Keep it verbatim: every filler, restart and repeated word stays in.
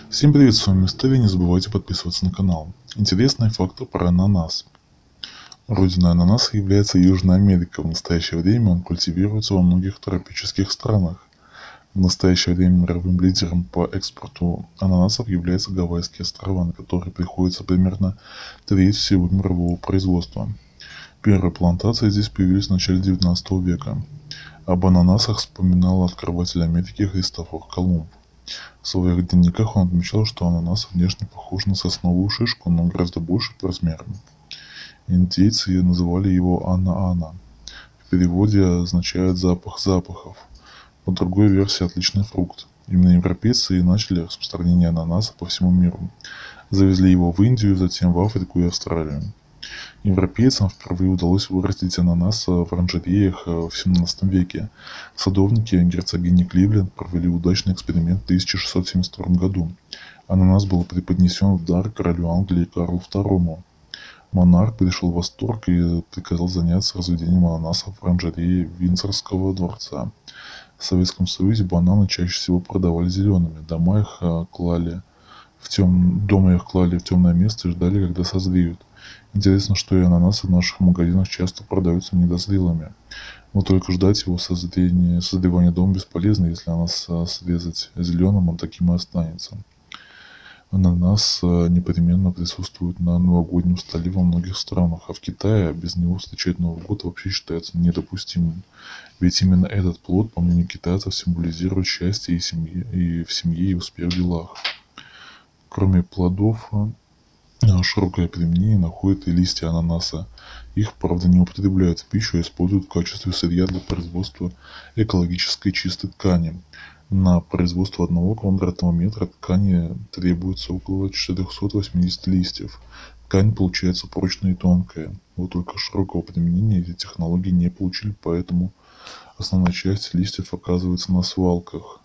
Всем привет, с вами Мистер, не забывайте подписываться на канал. Интересные факты про ананас. Родиной ананаса является Южная Америка. В настоящее время он культивируется во многих тропических странах. В настоящее время мировым лидером по экспорту ананасов являются Гавайские острова, на которые приходится примерно треть всего мирового производства. Первые плантации здесь появились в начале девятнадцатого века. Об ананасах вспоминал открыватель Америки Христофор Колумб. В своих дневниках он отмечал, что ананас внешне похож на сосновую шишку, но гораздо больше по размерам. Индейцы называли его Ана-Ана. В переводе означает «запах запахов». По другой версии отличный фрукт. Именно европейцы и начали распространение ананаса по всему миру. Завезли его в Индию, затем в Африку и Австралию. Европейцам впервые удалось вырастить ананас в оранжереях в семнадцатом веке. Садовники герцогини Кливленд провели удачный эксперимент в тысяча шестьсот семьдесят втором году. Ананас был преподнесен в дар королю Англии Карлу второму. Монарх пришел в восторг и приказал заняться разведением ананасов в оранжерее Виндзорского дворца. В Советском Союзе бананы чаще всего продавали зелеными. Дома их клали в тем... Дома их клали в темное место и ждали, когда созреют. Интересно, что и ананасы в наших магазинах часто продаются недозрелыми. Но только ждать его созрения, созревания дома бесполезно, если ананас срезать зеленым, он таким и останется. Ананас непременно присутствует на новогоднем столе во многих странах, а в Китае без него встречать Новый год вообще считается недопустимым. Ведь именно этот плод, по мнению китайцев, символизирует счастье и, семье, и в семье, и успех в делах. Кроме плодов, широкое применение находят и листья ананаса. Их, правда, не употребляют в пищу, а используют в качестве сырья для производства экологической чистой ткани. На производство одного квадратного метра ткани требуется около четырехсот восьмидесяти листьев. Ткань получается прочная и тонкая. Вот только широкого применения эти технологии не получили, поэтому основная часть листьев оказывается на свалках.